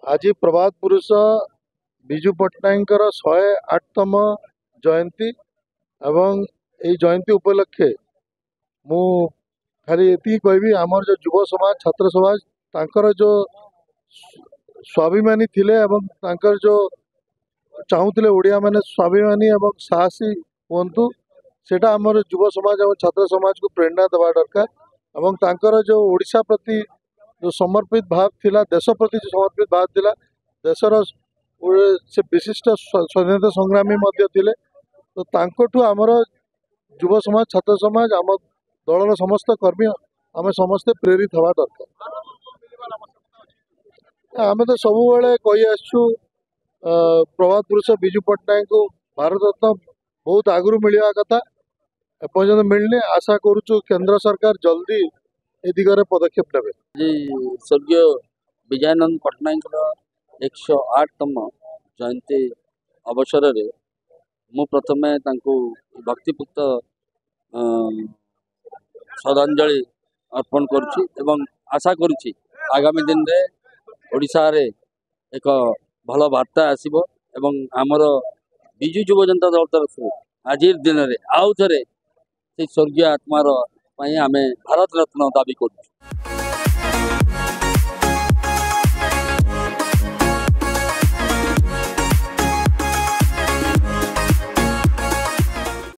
आज प्रभात पुरुष विजु पट्टनायक 108तम जयंती एवं यही जयंती उपलक्षे मु खाली ये कहबी आमर जो युव समाज छात्र समाज तांकर जो स्वाभिमानी थिले एवं तांकर जो चाहूले ओडिया माने स्वाभिमानी एवं साहसी हुंतु सेटा आमर युव समाज और छात्र समाज को प्रेरणा देवा दरकार एवं तांकर जो ओडिशा प्रति जो समर्पित भाव थिला देश प्रति जो समर्पित भाव थिला देशर से विशिष्ट स्वाधीनता संग्रामी मध्य थिले तो तांकोठू आमर युव समाज छात्र समाज आम दलर समस्त कर्मी आम समस्ते प्रेरित हवा दरकार। आम तो सब कही आसु प्रभात पुरुष विजु पट्टनायक को भारत रत्न बहुत आगु मिलवा कथा एपर्यंत मिलनी आशा करुचु केंद्र सरकार जल्दी ए दिगरे पदक्षेप नेबे। जी स्वर्गीय विजयानंद पट्टनायक 108तम जयंती अवसर रे मु प्रथमे तांको भक्तिपूत श्रद्धांजलि अर्पण करुछि एवं आशा करुछि आगामी दिन रे ओडिशा रे एक भल वार्ता आसीबो एवं आमर विजु युव जनता दल तरफ आज दिन रे आउ थरे से स्वर्गीय आत्मार आमे भारत रत्न दाबी करुछु।